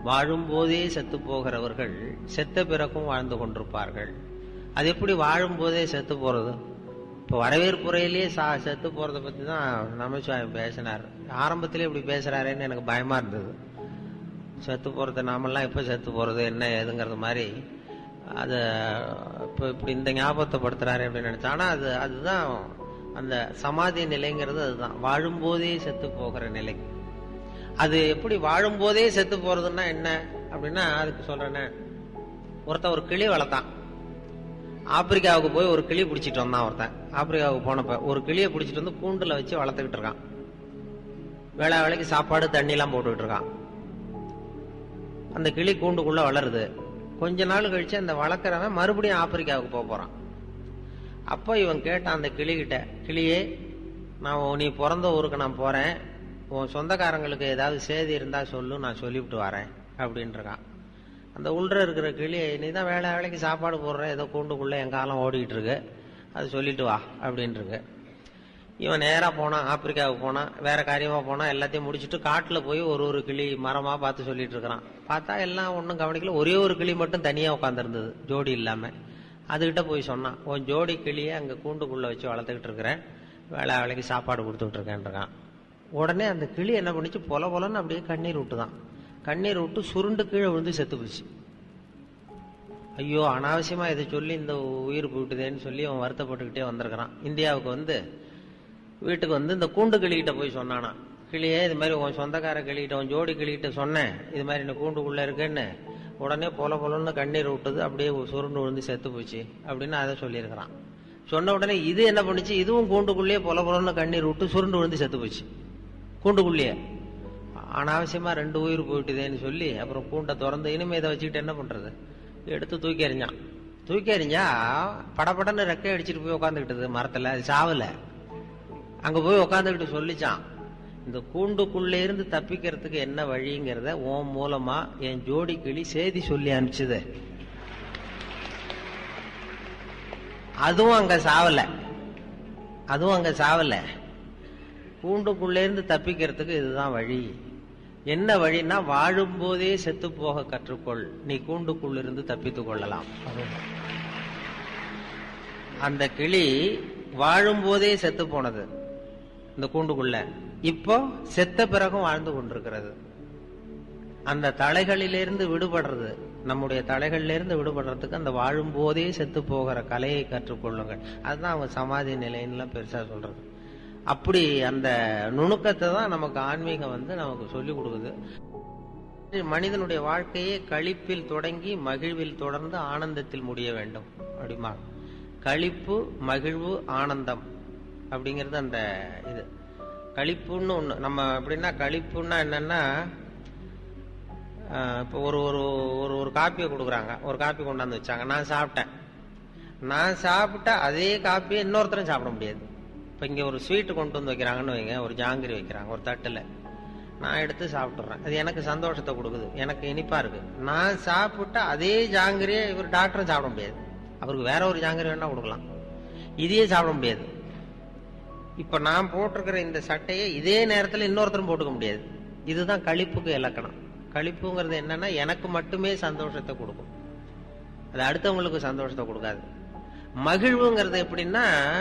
வாழும்போதே செத்து போகிறவர்கள் செத்த பிறகும் வாழ்ந்து கொண்டிருப்பார்கள். அது எப்படி வாழும்போதே செத்து போறது? இப்போ வரவேற்புறையிலேயே செத்து போறதை பத்தி தான் நமச்சிவாயம் பேசினார். ஆரம்பத்திலே இப்படி பேசுறாருன்னு எனக்கு பயமா இருந்தது. செத்து போறது, நாமெல்லாம் எப்ப செத்து போறது என்ன ஏதுங்கிறது மாதிரி அது இப்போ இப்படி இந்த ஞாபகத்தை படுத்துறாரு அப்படின்னு நினைச்சா. ஆனா அதுதான் அந்த சமாதி நிலைங்கிறது. அதுதான் வாழும்போதே செத்து போகிற நிலை. அது எப்படி வாழும்போதே செத்து போறதுன்னா என்ன அப்படின்னா, அதுக்கு சொல்றேன்னு, ஒருத்தன் ஒரு கிளி வளர்த்தான். ஆப்பிரிக்காவுக்கு போய் ஒரு கிளி பிடிச்சிட்டு வந்தான். ஒருத்தன் ஆப்பிரிக்காவுக்கு போனப்ப ஒரு கிளியை பிடிச்சிட்டு வந்து கூண்டுல வச்சு வளர்த்துக்கிட்டு இருக்கான். வேளைக்கு சாப்பாடு தண்ணி எல்லாம் போட்டுக்கிட்டு இருக்கான். அந்த கிளி கூண்டுக்குள்ள வளருது. கொஞ்ச நாள் கழிச்சு அந்த வளர்க்குறவன் மறுபடியும் ஆப்பிரிக்காவுக்கு போறான். அப்போ இவன் கேட்டான் அந்த கிளிகிட்ட, கிளியே, நீ பிறந்த ஊருக்கு நான் போறேன், உன் சொந்தக்காரங்களுக்கு ஏதாவது செய்தி இருந்தா சொல்லு, நான் சொல்லிவிட்டு வரேன் அப்படின்றான். அந்த உள்ள இருக்கிற கிளி, நீ தான் வேளைக்கு சாப்பாடு போடுற, ஏதோ கூண்டுக்குள்ள என் காலம் ஓடிக்கிட்டு இருக்கு, அது சொல்லிட்டு வா அப்படின்னு இருக்கு. இவன் நேரா போனான், ஆப்பிரிக்காவுக்கு போனான், வேற காரியமா போனா, எல்லாத்தையும் முடிச்சுட்டு காட்டுல போய் ஒரு கிளி மரமா பார்த்து சொல்லிட்டு இருக்கிறான். பார்த்தா எல்லாம் ஒன்னும் கவனிக்கல. ஒரே ஒரு கிளி மட்டும் தனியா உட்காந்துருந்தது, ஜோடி இல்லாம. அதுகிட்ட போய் சொன்னான், உன் ஜோடி கிளியை அங்க கூண்டுக்குள்ள வச்சு வளர்த்துக்கிட்டு இருக்கிறேன், வேளைக்கு சாப்பாடு கொடுத்துக்கிட்டு இருக்கேன்றான். உடனே அந்த கிளி என்ன பண்ணிச்சு, பொலன்னு அப்படியே கண்ணீர் விட்டுதான். கண்ணீர் விட்டு சுருண்டு கீழே விழுந்து செத்து போச்சு. ஐயோ, அனாவசியமா இதை சொல்லி இந்த உயிர் போயிட்டுதேன்னு சொல்லி அவன் வருத்தப்பட்டுக்கிட்டே வந்திருக்கிறான். இந்தியாவுக்கு வந்து வீட்டுக்கு வந்து இந்த கூண்டு கிளிகிட்ட போய் சொன்னானா, கிளியே இது மாதிரி உன் சொந்தக்கார கிளிகிட்ட, உன் ஜோடி கிளிகிட்ட சொன்னேன், இது மாதிரி இந்த கூண்டுக்குள்ள இருக்குன்னு. உடனே பொலன்னு கண்ணீர் விட்டது, அப்படியே சுருண்டு விழுந்து செத்து போச்சு அப்படின்னு அதை சொல்லியிருக்கிறான். சொன்ன உடனே இது என்ன பண்ணுச்சு, இதுவும் கூண்டுக்குள்ளேயே பொலன்னு கண்ணீர் விட்டு சுருண்டு விழுந்து செத்து போச்சு கூண்டுக்குள்ளேயே. அனாவசியமா 2 உயிர் போயிட்டுதேன்னு சொல்லி அப்புறம் கூண்டை திறந்து, இனிமே இதை வச்சுக்கிட்டு என்ன பண்றது, எடுத்து தூக்கி எறிஞ்சான். தூக்கி எறிஞ்சா படப்படன்னு ரெக்கை அடிச்சுட்டு போய் உட்காந்துக்கிட்டது மரத்துல. அது சாவல. அங்க போய் உட்காந்துக்கிட்டு சொல்லிச்சான், இந்த கூண்டுக்குள்ளே இருந்து தப்பிக்கிறதுக்கு என்ன வழிங்கிறத உன் மூலமா என் ஜோடி கிளி செய்தி சொல்லி அனுப்பிச்சுது. அதுவும் அங்க சாவல. கூண்டுக்குள்ளே இருந்து தப்பிக்கிறதுக்கு இதுதான் வழி. என்ன வழின்னா, வாழும்போதே செத்து போக கற்றுக்கொள், நீ கூண்டுக்குள்ளிருந்து தப்பித்துக் கொள்ளலாம். அந்த கிளி வாழும்போதே செத்து போனது இந்த கூண்டுக்குள்ள, இப்போ செத்த பிறகும் வாழ்ந்து கொண்டிருக்கிறது. அந்த தலைகளிலிருந்து விடுபடுறது, நம்முடைய தலைகளிலிருந்து விடுபடுறதுக்கு அந்த வாழும்போதே செத்து போகிற கலையை கற்றுக்கொள்ளுங்கள். அதுதான் அவங்க சமாதி நிலைன்னு பெருசா சொல்றது. அப்படி அந்த நுணுக்கத்தை தான் நமக்கு ஆன்மீகம் வந்து நமக்கு சொல்லிக் கொடுக்குது. மனிதனுடைய வாழ்க்கையே களிப்பில் தொடங்கி மகிழ்வில் தொடர்ந்து ஆனந்தத்தில் முடிய வேண்டும் அப்படிமா. களிப்பு, மகிழ்வு, ஆனந்தம் அப்படிங்கிறது அந்த இது. களிப்புன்னு ஒண்ணு நம்ம எப்படின்னா, களிப்புன்னா என்னன்னா, இப்போ ஒரு காப்பியை கொடுக்குறாங்க, ஒரு காப்பி கொண்டாந்து வச்சாங்க, நான் சாப்பிட்டா அதே காப்பியை இன்னொருத்தரும் சாப்பிட முடியாது. இப்போ இங்கே ஒரு ஸ்வீட்டு கொண்டு வந்து வைக்கிறாங்கன்னு வைங்க, ஒரு ஜாங்கிரி வைக்கிறாங்க ஒரு தட்டில், நான் எடுத்து சாப்பிட்றேன், அது எனக்கு சந்தோஷத்தை கொடுக்குது, எனக்கு இனிப்பா இருக்கு. நான் சாப்பிட்டா அதே ஜாங்கிரியை இவர் டாக்டரும் சாப்பிட முடியாது, அவருக்கு வேற ஒரு ஜாங்கிரி வேணா கொடுக்கலாம், இதையே சாப்பிட முடியாது. இப்ப நான் போட்டிருக்கிற இந்த சட்டையை இதே நேரத்தில் இன்னொருத்தரும் போட்டுக்க முடியாது. இதுதான் களிப்புக்கு இலக்கணம். களிப்புங்கிறது என்னன்னா, எனக்கு மட்டுமே சந்தோஷத்தை கொடுக்கும், அது அடுத்தவங்களுக்கு சந்தோஷத்தை கொடுக்காது. மகிழ்வுங்கிறது எப்படின்னா,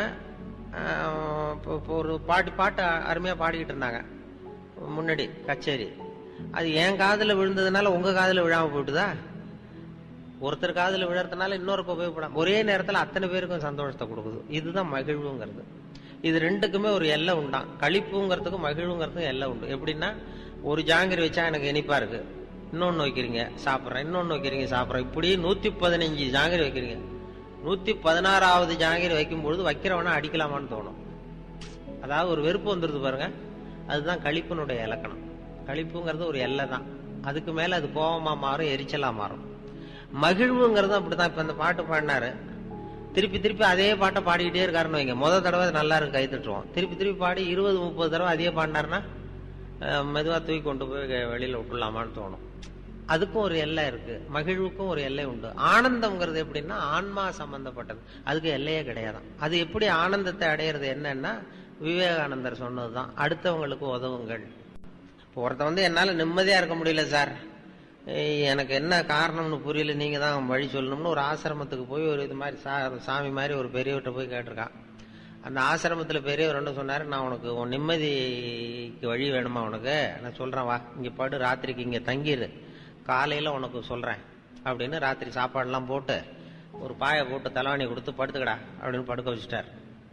ஒரு பாட்டு அருமையா பாடிக்கிட்டு இருந்தாங்க முன்னாடி கச்சேரி, அது என் காதுல விழுந்ததுனால உங்க காதுல விழாம போயிட்டுதா? ஒருத்தர் காதுல விழறதுனால இன்னொருக்கு உபயோகப்படாம ஒரே நேரத்துல அத்தனை பேருக்கும் சந்தோஷத்தை கொடுக்குது. இதுதான் மகிழ்வுங்கிறது. இது ரெண்டுக்குமே ஒரு எல்லை உண்டான். களிப்புங்கிறதுக்கும் மகிழ்வுங்கிறதுக்கும் எல்லை உண்டு. எப்படின்னா, ஒரு ஜாங்கிரி வச்சா எனக்கு இனிப்பா இருக்கு, இன்னொன்னு வைக்கிறீங்க சாப்பிட்றேன், இன்னொன்னு வைக்கிறீங்க சாப்பிட்றேன், இப்படி 115 ஜாங்கிரி வைக்கிறீங்க. 116வது ஜாங்கிரி வைக்கும்பொழுது வைக்கிறவனா அடிக்கலாமான்னு தோணும். அதாவது ஒரு வெறுப்பு வந்துருது பாருங்க, அதுதான் களிப்பினுடைய இலக்கணம். களிப்புங்கிறது ஒரு எல்லை தான், அதுக்கு மேல அது கோபமா மாறும், எரிச்சலா மாறும். மகிழ்வுங்கிறது அப்படிதான். இப்ப இந்த பாட்டு பாடினாரு, திருப்பி அதே பாட்டை பாடிக்கிட்டே இருக்காருன்னு வைங்க, முதல் தடவை நல்லா இருக்கு கை தட்டுவோம், திருப்பி பாடி 20-30 தடவை அதே பாடினாருன்னா மெதுவா தூக்கி கொண்டு போய் வெளியில விட்டுலாமான்னு தோணும். அதுக்கும் ஒரு எல்லை இருக்கு, மகிழ்வுக்கும் ஒரு எல்லை உண்டு. ஆனந்தம்ங்கிறது எப்படின்னா ஆன்மா சம்பந்தப்பட்டது, அதுக்கு எல்லையே கிடையாதான். அது எப்படி ஆனந்தத்தை அடையிறது என்னன்னா, விவேகானந்தர் சொன்னதுதான், அடுத்தவங்களுக்கு உதவுங்கள். ஒருத்த வந்து என்னால நிம்மதியா இருக்க முடியல சார், எனக்கு என்ன காரணம்னு புரியல, நீங்க தான் வழி சொல்லணும்னு ஒரு ஆசிரமத்துக்கு போய் ஒரு இது மாதிரி சாமி மாதிரி ஒரு பெரியவர்கிட்ட போய் கேட்டிருக்கான். அந்த ஆசிரமத்துல பெரியவர் என்ன சொன்னாரு, நான் உனக்கு உன் நிம்மதிக்கு வழி வேணுமா உனக்கு, நான் சொல்றேன் வா, இங்க படு, ராத்திரிக்கு இங்க தங்கிடு, காலையில உனக்கு சொல்றேன் அப்படின்னு ராத்திரி சாப்பாடுலாம் போட்டு ஒரு பாயை போட்டு தலைவாணி கொடுத்து படுத்துக்கடா அப்படின்னு படுக்க வச்சுட்டார்.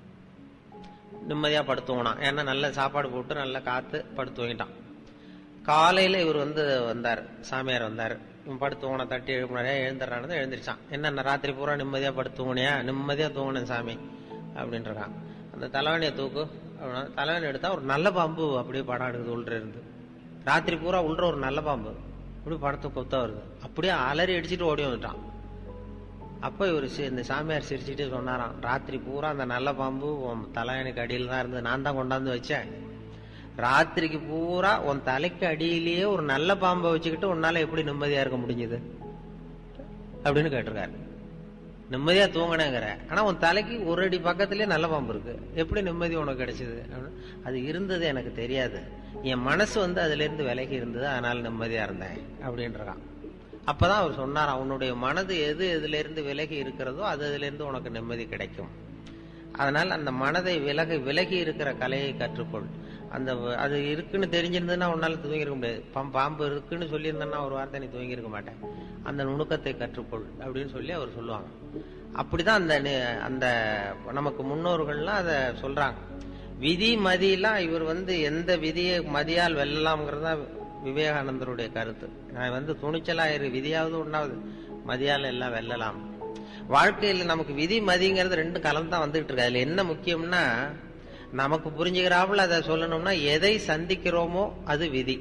நிம்மதியா படுத்துவோனான், ஏன்னா நல்ல சாப்பாடு போட்டு நல்ல காத்து படுத்துவங்கிட்டான். காலையில இவர் வந்தார், சாமியார் வந்தார். இவன் படுத்துவோன தட்டி எழுப்பினாரே, எழுந்துடுறானது எழுந்திரிச்சான். என்ன ராத்திரி பூரா நிம்மதியா படுத்துவனியா, நிம்மதியா தூங்கினேன் சாமி அப்படின்றான். அந்த தலைவணியை தூக்கு அப்படின்னா தலைவணி எடுத்தா ஒரு நல்ல பாம்பு அப்படியே படம் எடுக்குது உள்ள இருந்து. ராத்திரி பூரா உள்ள ஒரு நல்ல பாம்பு அப்படி படத்தை கொத்தா வருது. அப்படியே அலறி அடிச்சுட்டு ஓடி வந்துட்டான். அப்ப இவர் இந்த சாமியார் சிரிச்சுட்டு சொன்னாராம், ராத்திரி பூரா அந்த நல்ல பாம்பு உன் தலைவணிக்கு அடியில் தான் இருந்தது, நான் தான் கொண்டாந்து வச்சேன். ராத்திரிக்கு பூரா உன் தலைக்கு அடியிலேயே ஒரு நல்ல பாம்பை வச்சுக்கிட்டு உன்னால எப்படி நிம்மதியா இருக்க முடிஞ்சது அப்படின்னு கேட்டிருக்காரு. நிம்மதியா தூங்கினேங்கிற, ஆனா உன் தலைக்கு ஒரு அடி பக்கத்திலேயே நல்ல பாம்பு இருக்கு, எப்படி நிம்மதி உனக்கு கிடைச்சது? அது இருந்தது எனக்கு தெரியாது, என் மனசு அதுல இருந்து விலகி இருந்தது, அதனால நிம்மதியா இருந்தேன் அப்படின்றான். அப்பதான் அவர் சொன்னார், உன்னுடைய மனது எதுல இருந்து விலகி இருக்கிறதோ அதுல இருந்து உனக்கு நிம்மதி கிடைக்கும். அதனால அந்த மனதை விலகி இருக்கிற கலையை கற்றுக்கொள். அது இருக்குன்னு தெரிஞ்சிருந்ததுன்னா உன்னால தூங்கிருக்க முடியாது. பாம்பு இருக்குன்னு சொல்லியிருந்தேன்னா ஒரு வார்த்தை நீ தூங்கிருக்க மாட்டேன். அந்த நுணுக்கத்தை கற்றுக்கொள் அப்படின்னு சொல்லி அவர் சொல்லுவாங்க. அப்படிதான் அந்த நமக்கு முன்னோர்கள்லாம் அதை சொல்றாங்க. விதி மதியெல்லாம் இவர் எந்த விதியை மதியால் வெல்லலாம்ங்கிறதா விவேகானந்தருடைய கருத்து. நான் துணிச்சலா விதியாவது ஒன்னாவது மதியால் எல்லாம் வெல்லலாம். வாழ்க்கையில் நமக்கு விதி மதிங்கிறது ரெண்டு கலந்து தான் வந்துகிட்டு இருக்கு. அதுல என்ன முக்கியம்னா, நமக்கு புரிஞ்சுக்கிறாப்புல அதை சொல்லணும்னா, எதை சந்திக்கிறோமோ அது விதி,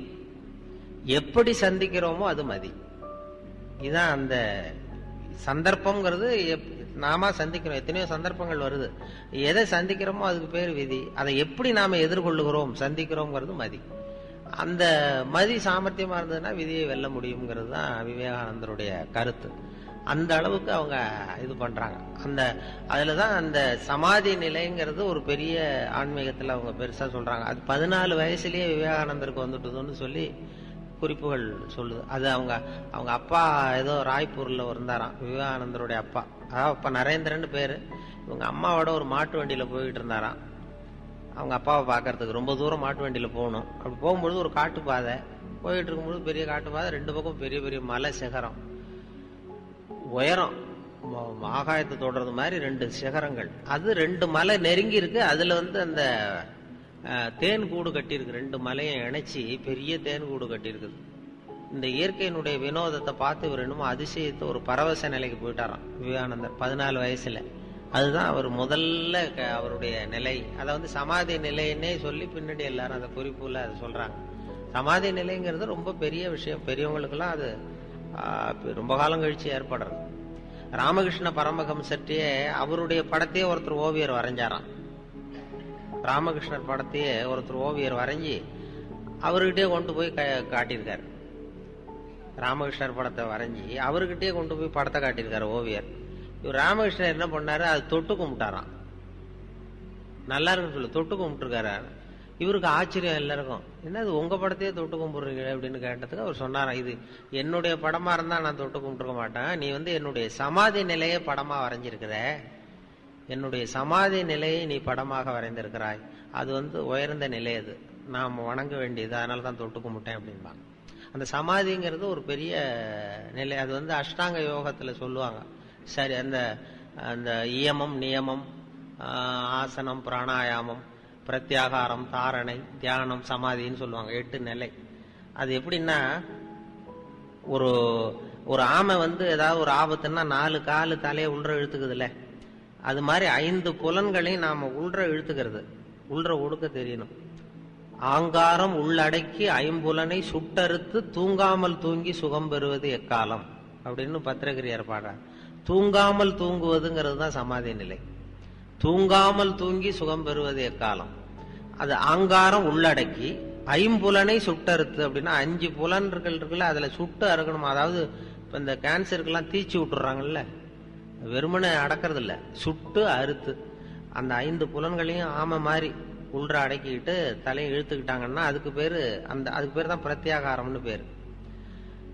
எப்படி சந்திக்கிறோமோ அது மதி. இதுதான் அந்த சந்தர்ப்பம்ங்கிறது. நாம சந்திக்கிறோம், எத்தனையோ சந்தர்ப்பங்கள் வருது. எதை சந்திக்கிறோமோ அதுக்கு பேர் விதி. அதை எப்படி நாம எதிர்கொள்ளுகிறோம் சந்திக்கிறோம்ங்கிறது மதி. அந்த மதி சாமர்த்தியமா இருந்ததுன்னா விதியை வெல்ல முடியுங்கிறது தான் விவேகானந்தருடைய கருத்து. அந்த அளவுக்கு அவங்க இது பண்றாங்க. அதுலதான் அந்த சமாதி நிலைங்கிறது ஒரு பெரிய ஆன்மீகத்துல அவங்க பெருசா சொல்றாங்க. அது 14 வயசுலயே விவேகானந்தருக்கு வந்துட்டுதுன்னு சொல்லி குறிப்புகள் சொல்லுது. அது அவங்க அப்பா ஏதோ ராய்ப்பூர்ல இருந்தாராம், விவேகானந்தருடைய அப்பா. அதாவது அப்பா நரேந்திரன் பேரு. இவங்க அம்மாவோட ஒரு மாட்டு வண்டியில போயிட்டு இருந்தாராம். அவங்க அப்பாவை பாக்கிறதுக்கு ரொம்ப தூரம் மாட்டு வண்டியில போகணும். அப்படி போகும்பொழுது ஒரு காட்டுப்பாதை போயிட்டு இருக்கும்போது, பெரிய காட்டுப்பாதை, ரெண்டு பக்கம் பெரிய பெரிய மலை சிகரம், உயரம் ஆகாயத்தை தொடர்றது மாதிரி 2 சிகரங்கள். அது 2 மலை நெருங்கி இருக்கு. அதுல அந்த தேன் கூடு கட்டி இருக்கு. 2 மலையை இணைச்சி பெரிய தேன் கூடு கட்டி இருக்குது. இந்த இயற்கையினுடைய வினோதத்தை பார்த்து இவர் என்னமோ அதிசயத்தை ஒரு பரவச நிலைக்கு போயிட்டாராம் விவேகானந்தர் 14 வயசுல. அதுதான் அவர் முதல்ல அவருடைய நிலை. அதை சமாதி நிலைன்னே சொல்லி பின்னாடி எல்லாரும் அந்த குறிப்புல அதை சொல்றாங்க. சமாதி நிலைங்கிறது ரொம்ப பெரிய விஷயம். பெரியவங்களுக்கெல்லாம் அது ரொம்ப காலம் கழிச்சு ஏற்படுறது. ராமகிருஷ்ண பரமஹம்சர்கிட்டயே அவருடைய படத்தையே ஒருத்தர் ஓவியர் வரைஞ்சாராம். ராமகிருஷ்ணர் படத்தையே ஒருத்தர் ஓவியர் வரைஞ்சி அவர்கிட்டயே கொண்டு போய் காட்டியிருக்காரு. ராமகிருஷ்ணர் படத்தை வரைஞ்சி அவர்கிட்டயே கொண்டு போய் படத்தை காட்டியிருக்காரு ஓவியர். இவர் ராமகிருஷ்ணர் என்ன பண்ணாரு, அது தொட்டு கும்பிட்டாராம். நல்லா இருக்குன்னு சொல்லி தொட்டு கும்பிட்டுருக்காரு. இவருக்கு ஆச்சரியம் எல்லாருக்கும், என்னது உங்க படத்தையே தொட்டு கும்பிடுறீங்க அப்படின்னு கேட்டதுக்கு அவர் சொன்னாராம், இது என்னுடைய படமா இருந்தா நான் தொட்டு கும்பிட்டுருக்க மாட்டேன், நீ என்னுடைய சமாதி நிலையை படமா வரைஞ்சிருக்கிற, என்னுடைய சமாதி நிலையை நீ படமாக வரைந்திருக்கிறாய், அது உயர்ந்த நிலை, அது நாம் வணங்க வேண்டியது, அதனாலதான் தொட்டு கும்பிட்டேன் அப்படின்பாங்க. அந்த சமாதிங்கிறது ஒரு பெரிய நிலை. அது அஷ்டாங்க யோகத்துல சொல்லுவாங்க. சரி, அந்த இயமம் நியமம் ஆசனம் பிராணாயாமம் பிரத்யாகாரம் தாரணை தியானம் சமாதின்னு சொல்லுவாங்க. 8 நிலை. அது எப்படின்னா, ஒரு ஆமை ஏதாவது ஒரு ஆபத்துன்னா 4 காலு தலையை உள்ற இழுத்துக்குதுல்ல, அது மாதிரி 5 புலன்களையும் நாம உள்ற இழுத்துக்கிறது, உள்ற ஒடுக்க தெரியணும். ஆங்காரம் உள்ளடக்கி 5புலனை சுட்டறுத்து தூங்காமல் தூங்கி சுகம் பெறுவது எக்காலம் அப்படின்னு பத்திரகிரியார் பாடுறார். தூங்காமல் தூங்குவதுங்கிறது தான் சமாதி நிலை. தூங்காமல் தூங்கி சுகம் பெறுவது எக்காலம். அது ஆங்காரம் உள்ளடக்கி 5புலனை சுட்டறுத்து அப்படின்னா 5 புலன்கள் இருக்குல்ல, அதுல சுட்டு அறுக்கணும். அதாவது இப்ப இந்த கேன்சருக்கெல்லாம் தீச்சி விட்டுறாங்கல்ல, வெறுமனை அடக்கிறது இல்ல, சுட்டு அறுத்து அந்த 5 புலன்களையும் ஆமை மாதிரி உள்ற அடக்கிக்கிட்டு தலையை இழுத்துக்கிட்டாங்கன்னா அதுக்கு பேரு தான் பிரத்யாகாரம்னு பேரு.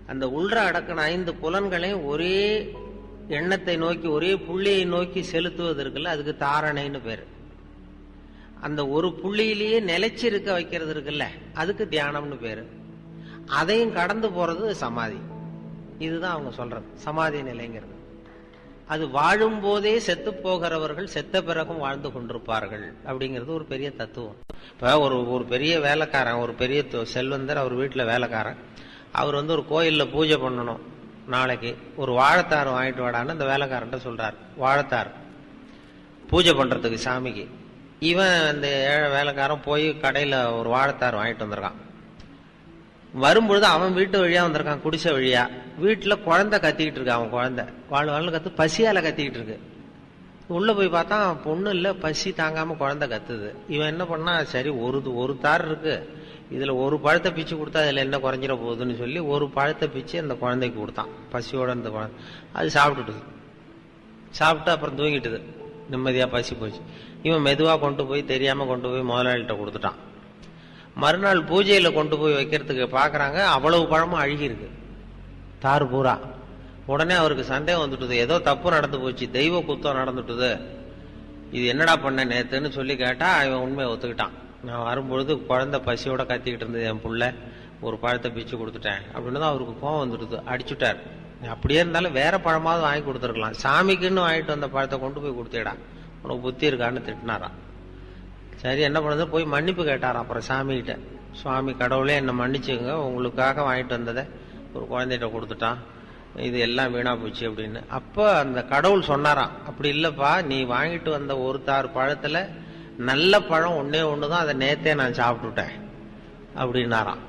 அந்த உள்ற அடக்கின 5 புலன்களையும் ஒரே எண்ணத்தை நோக்கி ஒரே புள்ளியை நோக்கி செலுத்துவது இருக்குல்ல, அதுக்கு தாரணைன்னு பேரு. அந்த ஒரு புள்ளியிலேயே நிலைச்சிருக்க வைக்கிறது இருக்குல்ல, அதுக்கு தியானம்னு பேரு. அதையும் கடந்து போறது சமாதி. இதுதான் அவங்க சொல்றது சமாதி நிலைங்கிறது. அது வாழும் போதே செத்து போகிறவர்கள் செத்த பிறகும் வாழ்ந்து கொண்டிருப்பார்கள் அப்படிங்கிறது ஒரு பெரிய தத்துவம். இப்ப ஒரு பெரிய வேலைக்காரன், ஒரு பெரிய செல்வந்தர், அவர் வீட்டுல வேலைக்காரன், அவர் ஒரு கோயில்ல பூஜை பண்ணணும், நாளைக்கு ஒரு வாழைத்தார் வாங்கிட்டு வாடான்னு அந்த வேலைக்காரன் சொல்றாரு. வாழைத்தார் பூஜை பண்றதுக்கு சாமிக்கு. இவன் அந்த ஏழை வேலைக்காரன் போய் கடையில ஒரு வாழைத்தார் வாங்கிட்டு வந்திருக்கான். வரும்பொழுது அவன் வீட்டு வழியா வந்திருக்கான், குடிசை வழியா. வீட்டுல குழந்தை கத்திக்கிட்டு இருக்கு. அவன் குழந்தை வாழ் கத்து பசியால கத்திக்கிட்டு இருக்கு. உள்ள போய் பார்த்தா பொண்ணு இல்ல, பசி தாங்காம குழந்தை கத்துது. இவன் என்ன பண்ணா, சரி ஒரு தார் இருக்கு, இதுல ஒரு பழத்தை பிச்சு கொடுத்தா அதுல என்ன குறைஞ்சிட போகுதுன்னு சொல்லி ஒரு பழத்தை பிச்சு அந்த குழந்தைக்கு கொடுத்தான். பசியோட அந்த குழந்தை அது சாப்பிட்டுட்டுது. சாப்பிட்டு அப்புறம் தூங்கிட்டுது. நிம்மதியா பசி போச்சு. இவன் மெதுவா கொண்டு போய் தெரியாம கொண்டு போய் முதலாளிகிட்ட கொடுத்துட்டான். மறுநாள் பூஜையில கொண்டு போய் வைக்கிறதுக்கு பாக்குறாங்க, அவ்வளவு பழமும் அழுகி இருக்கு, தாறு பூரா. உடனே அவருக்கு சந்தேகம் வந்துட்டுது, ஏதோ தப்பு நடந்து போச்சு, தெய்வ குத்தம் நடந்துட்டுது, இது என்னடா பண்ண நேத்துன்னு சொல்லி கேட்டா இவன் உண்மையை ஒத்துக்கிட்டான். நான் வரும்பொழுது குழந்தை பசியோட கத்திக்கிட்டு இருந்தது, என் புள்ள ஒரு பழத்தை பிச்சு கொடுத்துட்டேன் அப்படின்னு தான் அவருக்கு கோவம் வந்துடுது. அடிச்சுட்டார். அப்படியே இருந்தாலும் வேற பழமாவது வாங்கி கொடுத்துருக்கலாம், சாமிக்குன்னு வாங்கிட்டு வந்த பழத்தை கொண்டு போய் கொடுத்தேடா, உனக்கு புத்தி இருக்கான்னு திட்டினாராம். சரி என்ன பண்ணுறது, போய் மன்னிப்பு கேட்டாராம். அப்புறம் சாமிகிட்ட, சுவாமி கடவுளே என்னை மன்னிச்சுங்க, உங்களுக்காக வாங்கிட்டு வந்ததை ஒரு குழந்தைகிட்ட கொடுத்துட்டான், இது எல்லாம் வீணா போச்சு அப்படின்னு. அப்ப அந்த கடவுள் சொன்னாராம், அப்படி இல்லப்பா, நீ வாங்கிட்டு வந்த ஒரு தார் பழத்துல நல்ல பழம் ஒன்னே ஒண்ணுதான், அதை நேத்தே நான் சாப்பிட்டுட்டேன் அப்படின்னாராம்.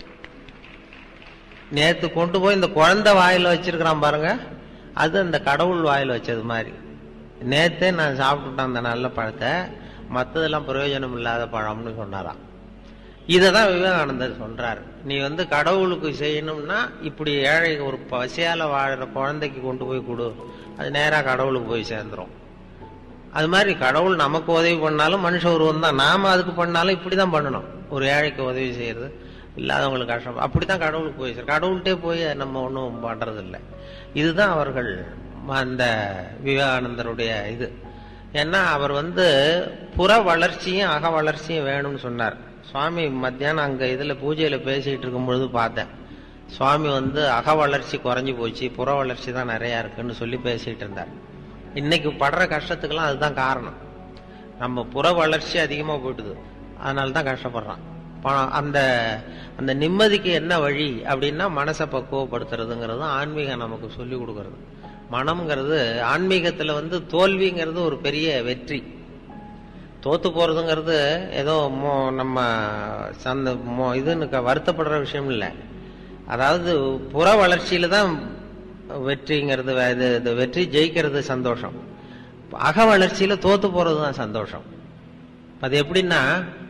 நேத்து கொண்டு போய் இந்த குழந்தை வாயில வச்சிருக்கிறான் பாருங்க, அது அந்த கடவுள் வாயில வச்சது மாதிரி. நேத்தே நான் சாப்பிட்டுட்டேன் அந்த நல்ல பழத்தை, மற்றதெல்லாம் பிரயோஜனம் இல்லாத பழம்னு சொன்னாராம். இததான் விவேகானந்தர் சொல்றாரு, நீ கடவுளுக்கு செய்யணும்னா இப்படி ஏழை ஒரு பசியால வாழற குழந்தைக்கு கொண்டு போய் கொடு, அது நேரா கடவுளுக்கு போய் சேர்ந்துரும். அது மாதிரி கடவுள் நமக்கு உதவி பண்ணாலும் மனுஷ உருவம் தான், நாம அதுக்கு பண்ணாலும் இப்படிதான் பண்ணணும். ஒரு ஏழைக்கு உதவி செய்யறது, இல்லாதவங்களுக்கு கஷ்டம், அப்படித்தான் கடவுளுக்கு போய் சேரும். கடவுள்கிட்டே போய் நம்ம ஒன்றும் பண்றது இல்லை. இதுதான் அவர்கள் அந்த விவேகானந்தருடைய இது. ஏன்னா அவர் புற வளர்ச்சியும் அக வளர்ச்சியும் வேணும்னு சொன்னார். சுவாமி மத்தியானம் அங்க இதுல பூஜையில பேசிட்டு இருக்கும் பொழுது பார்த்தேன், சுவாமி அக வளர்ச்சி குறைஞ்சி போச்சு, புற வளர்ச்சி தான் நிறைய இருக்குன்னு சொல்லி பேசிட்டு இருந்தார். இன்னைக்கு படுற கஷ்டத்துக்கெல்லாம் அதுதான் காரணம். நம்ம புற வளர்ச்சி அதிகமா போயிடுது, அதனாலதான் கஷ்டப்படுறான். அந்த அந்த நிம்மதிக்கு என்ன வழி அப்படின்னா மனசை பக்குவப்படுத்துறதுங்கிறது ஆன்மீகம் நமக்கு சொல்லி கொடுக்கறது. மனம்ங்கிறது ஆன்மீகத்துல தோல்விங்கிறது ஒரு பெரிய வெற்றி. தோத்து போறதுங்கிறது ஏதோ நம்ம இதுன்னு வருத்தப்படுற விஷயம் இல்லை. அதாவது புற வளர்ச்சியில தான் வெற்றிங்கிறது, வெற்றி ஜெயிக்கிறது சந்தோஷம். அக வளர்ச்சியில தோத்து போறதுதான் சந்தோஷம். அது எப்படின்னா,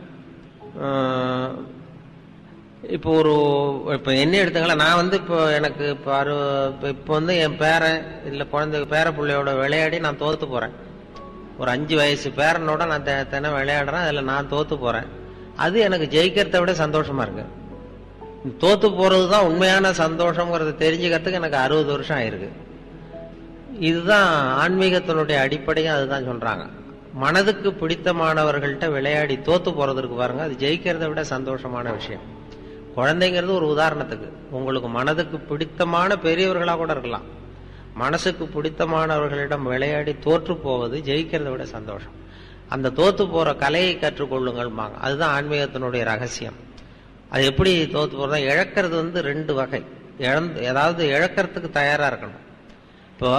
இப்போ இப்ப என்ன எடுத்துங்களா, நான் இப்போ எனக்கு இப்போ என் பேரன் இல்ல குழந்தை பேர பிள்ளையோட விளையாடி நான் தோத்து போறேன். ஒரு 5 வயசு பேரனோட நான் தினம் விளையாடுறேன், அதுல நான் தோத்து போறேன். அது எனக்கு ஜெயிக்கிறத விட சந்தோஷமா இருக்கு. தோத்து போறதுதான் உண்மையான சந்தோஷம்ங்கிறத தெரிஞ்சுக்கிறதுக்கு எனக்கு 60 வருஷம் ஆயிருக்கு. இதுதான் ஆன்மீகத்தினுடைய அடிப்படையும் அதுதான் சொல்றாங்க. மனதுக்கு பிடித்தமானவர்கள்ட்ட விளையாடி தோத்து போறதுக்கு பாருங்க, அது ஜெயிக்கிறத விட சந்தோஷமான விஷயம். குழந்தைங்கிறது ஒரு உதாரணத்துக்கு, உங்களுக்கு மனதுக்கு பிடித்தமான பெரியவர்களா கூட இருக்கலாம், மனசுக்கு பிடித்தமானவர்களிடம் விளையாடி தோற்று போவது ஜெயிக்கிறத விட சந்தோஷம். அந்த தோத்து போற கலையை கற்றுக்கொள்ளுங்கள், அதுதான் ஆன்மீகத்தினுடைய ரகசியம். அது எப்படி தோத்து போறதா, இழக்கிறது 2 வகை. ஏதாவது இழக்கிறதுக்கு தயாரா இருக்கணும். இப்போ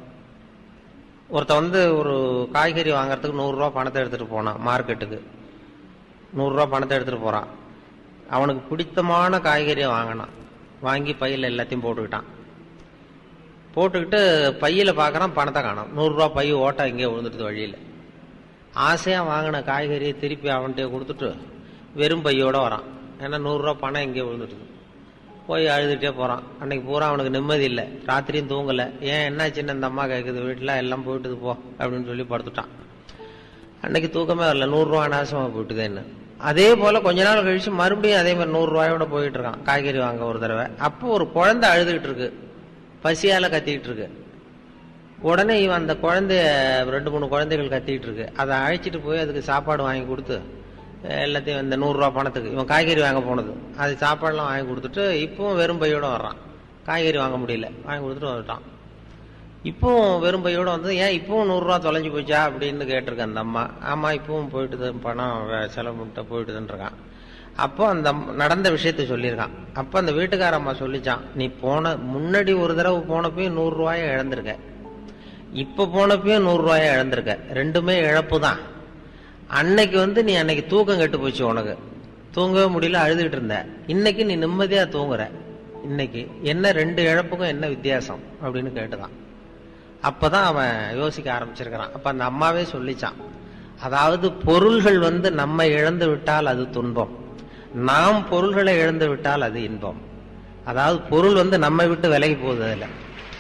ஒருத்த ஒரு காய்கறி வாங்கறதுக்கு 100 ரூபா பணத்தை எடுத்துட்டு போனான் மார்க்கெட்டுக்கு. 100 ரூபா பணத்தை எடுத்துட்டு போறான். அவனுக்கு பிடித்தமான காய்கறியை வாங்கினான். வாங்கி பையில எல்லாத்தையும் போட்டுக்கிட்டு பையில பாக்குறான், பணத்தை காணோம். 100 ரூபா பை ஓட்டா இங்கே விழுந்துட்டு வழியில. ஆசையா வாங்கின காய்கறியை திருப்பி அவன்கிட்ட கொடுத்துட்டு வெறும் பையோட வரான். ஏன்னா 100 ரூபா பணம் இங்கே விழுந்துட்டு. போய் அழுதுட்டே போறான். அன்னைக்கு பூரா அவனுக்கு நிம்மதி இல்லை, ராத்திரியும் தூங்கல. ஏன் என்னாச்சுன்னு அந்த அம்மா கேட்குது, வீட்டுல எல்லாம் போயிட்டுது போ அப்படின்னு சொல்லி படுத்துட்டான். அன்னைக்கு தூக்கமே வரல, 100 ரூபா நாசமா போயிட்டுது. என்ன அதே போல கொஞ்ச நாள் கழிச்சு மறுபடியும் அதே மாதிரி 100 ரூபாயோட போயிட்டு இருக்கான் காய்கறி வாங்க ஒரு தடவை. அப்போ ஒரு குழந்தை அழுதுகிட்டு இருக்கு, பசியால கத்திக்கிட்டு இருக்கு. உடனே இவன் அந்த குழந்தைய 2-3 குழந்தைகள் கத்திக்கிட்டு இருக்கு, அதை அழைச்சிட்டு போய் அதுக்கு சாப்பாடு வாங்கி கொடுத்து எல்லாத்தையும் இந்த 100 ரூபா பணத்துக்கு இவன் காய்கறி வாங்க போனது அது சாப்பாடுலாம் வாங்கி கொடுத்துட்டு இப்பவும் வெறும் பையோட வர்றான். காய்கறி வாங்க முடியல, வாங்கி கொடுத்துட்டு வந்துட்டான். இப்பவும் வெறும் பையோட வந்து ஏன் இப்பவும் 100 ரூபா தொலைஞ்சு போச்சா அப்படின்னு கேட்டிருக்கேன் அந்த அம்மா. ஆமா இப்பவும் போயிட்டுது, பணம் செலவு பண்ணிட்டு போயிட்டுதுன்னு இருக்கான். அப்போ அந்த நடந்த விஷயத்த சொல்லியிருக்கான். அப்ப அந்த வீட்டுக்கார அம்மா சொல்லிச்சான், நீ முன்னாடி ஒரு தடவை போனப்பயும் 100 ரூபாய இழந்திருக்க, இப்ப போனப்பயும் 100 ரூபாய இழந்திருக்க, ரெண்டுமே இழப்பு தான். அன்னைக்கு வந்து நீ அன்னைக்கு தூக்கம் கெட்டு போச்சு, உனக்கு தூங்கவே முடியல, அழுதுகிட்டு இருந்த. இன்னைக்கு நீ நிம்மதியா தூங்குற, இன்னைக்கு என்ன 2 இழப்புக்கும் என்ன வித்தியாசம் அப்படின்னு கேட்டுதான். அப்பதான் அவன் யோசிக்க ஆரம்பிச்சிருக்கிறான். அப்ப அந்த அம்மாவே சொல்லிச்சான், அதாவது பொருள்கள் வந்து நம்ம இழந்து விட்டால் அது துன்பம், நாம் பொருள்களை இழந்து விட்டால் அது இன்பம். அதாவது பொருள் வந்து நம்மை விட்டு விலகி போகுது. அதுல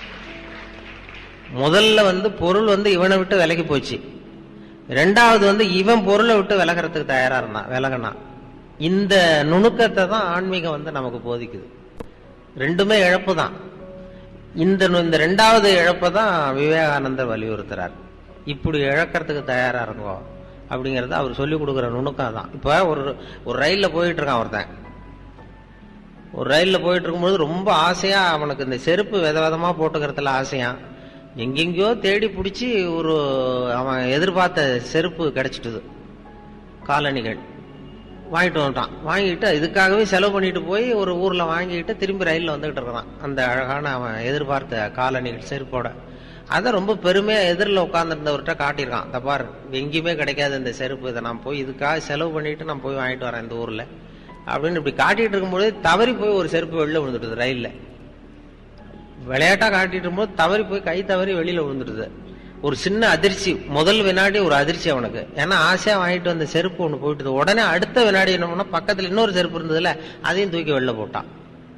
முதல்ல வந்து பொருள் வந்து இவனை விட்டு விலகி போச்சு, ரெண்டாவது வந்து இவன் பொருளை விட்டு விலகிறதுக்கு தயாரா இருந்தான், விலகனான். இந்த நுணுக்கத்தை தான் ஆன்மீகம் வந்து நமக்கு போதிக்குது. ரெண்டுமே இழப்பு தான். இந்த 2வது இழப்பை தான் விவேகானந்தர் வலியுறுத்துறார். இப்படி இழக்கிறதுக்கு தயாரா இருக்கும் அப்படிங்கறத அவர் சொல்லி கொடுக்குற நுணுக்கம் தான். இப்ப ஒரு ரயில்ல போயிட்டு இருக்கான் ஒருத்தன், ஒரு ரயில்ல போயிட்டு இருக்கும்போது ரொம்ப ஆசையா அவனுக்கு இந்த செருப்பு விதவிதமா போட்டுக்கிறதுல ஆசையா எங்கெங்கயோ தேடி பிடிச்சி அவன் எதிர்பார்த்த செருப்பு கிடைச்சிட்டுது, காலணிகள் வாங்கிட்டு வந்துட்டான். வாங்கிட்டு இதுக்காகவே செலவு பண்ணிட்டு போய் ஒரு ஊர்ல வாங்கிட்டு திரும்பி ரயில்ல வந்துகிட்டு இருக்கிறான் அந்த அழகான அவன் எதிர்பார்த்த காலணிகள் செருப்போட. அதை ரொம்ப பெருமையா எதிரில் உட்கார்ந்துருந்தவர்கிட்ட காட்டியிருக்கான், இந்த பாரு எங்கேயுமே கிடைக்காது இந்த செருப்பு, இதை நான் போய் இதுக்காக செலவு பண்ணிட்டு நான் போய் வாங்கிட்டு வரேன் இந்த ஊர்ல அப்படின்னு இப்படி காட்டிட்டு இருக்கும்போது தவறி போய் ஒரு செருப்பு வெளில விழுந்துடுது. ரயில்ல விளையாட்டா காட்டிட்டு இருக்கும்போது தவறி போய் கை தவறி வெளியில விழுந்துடுது. ஒரு சின்ன அதிர்ச்சி, முதல் வினாடி ஒரு அதிர்ச்சி அவனுக்கு, ஏன்னா ஆசையா வாங்கிட்டு வந்த செருப்பு ஒண்ணு போயிட்டு. உடனே அடுத்த வினாடி என்ன பண்ணா, பக்கத்துல இன்னொரு செருப்பு இருந்ததுல அதையும் தூக்கி வெளில போட்டான்.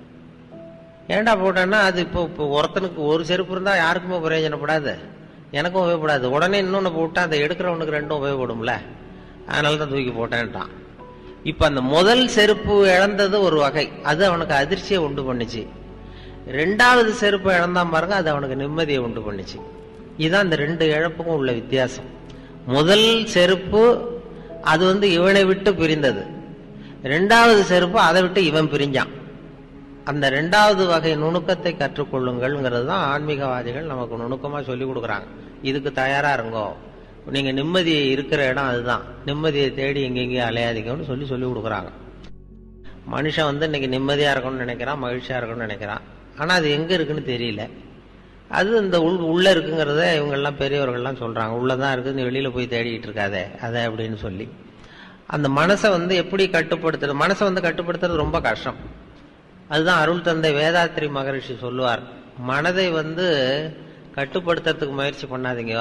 ஏன்டா போட்டான்னா, அது இப்போ ஒருத்தனுக்கு ஒரு செருப்பு இருந்தா யாருக்குமே பிரயோஜனப்படாது, எனக்கும் உபயோகப்படாது. உடனே இன்னொன்னு போட்டா அதை எடுக்கிறவனுக்கு 2 உபயோகப்படும்ல, அதனாலதான் தூக்கி போட்டேன்ட்டான். இப்ப அந்த முதல் செருப்பு இழந்தது ஒரு வகை, அது அவனுக்கு அதிர்ச்சியை உண்டு பண்ணுச்சு. 2வது செருப்பு இழந்தான் பாருங்க, அது அவனுக்கு நிம்மதியை உண்டு பண்ணுச்சு. இதுதான் இந்த 2 இழப்புக்கும் உள்ள வித்தியாசம். முதல் செருப்பு அது வந்து இவனை விட்டு பிரிந்தது, 2வது செருப்பு அதை விட்டு இவன் பிரிஞ்சான். அந்த 2வது வகை நுணுக்கத்தை கற்றுக்கொள்ளுங்கள்ங்கிறது தான் ஆன்மீகவாதிகள் நமக்கு நுணுக்கமா சொல்லி கொடுக்குறாங்க. இதுக்கு தயாரா இருங்கோ, நீங்க நிம்மதி இருக்கிற இடம் அதுதான், நிம்மதியை தேடி எங்கெங்கேயும் அலையாதீங்கன்னு சொல்லி கொடுக்குறாங்க. மனுஷன் வந்து இன்னைக்கு நிம்மதியா இருக்கணும்னு நினைக்கிறான், மகிழ்ச்சியா இருக்கணும்னு நினைக்கிறான். ஆனா அது எங்க இருக்குன்னு தெரியல. அது இந்த உள்ள இருக்குங்கிறத இவங்கெல்லாம் பெரியவர்கள்லாம் சொல்றாங்க, உள்ளதான் இருக்குது, வெளியில போய் தேடிக்கிட்டு இருக்காதே அதை அப்படின்னு சொல்லி. அந்த மனசை வந்து எப்படி கட்டுப்படுத்துறது, மனசை வந்து கட்டுப்படுத்துறது ரொம்ப கஷ்டம். அதுதான் அருள் தந்தை வேதாத்திரி மகரிஷி சொல்லுவார், மனதை வந்து கட்டுப்படுத்துறதுக்கு முயற்சி பண்ணாதீங்க,